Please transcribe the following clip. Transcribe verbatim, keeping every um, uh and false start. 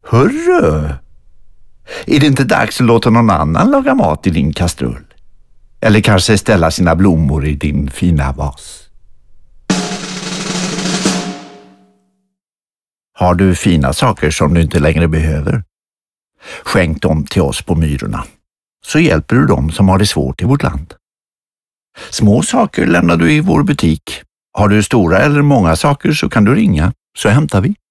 Hörru! Är det inte dags att låta någon annan laga mat i din kastrull? Eller kanske ställa sina blommor i din fina vas? Har du fina saker som du inte längre behöver? Skänk dem till oss på Myrorna, så hjälper du dem som har det svårt i vårt land. Små saker lämnar du i vår butik. Har du stora eller många saker så kan du ringa, så hämtar vi.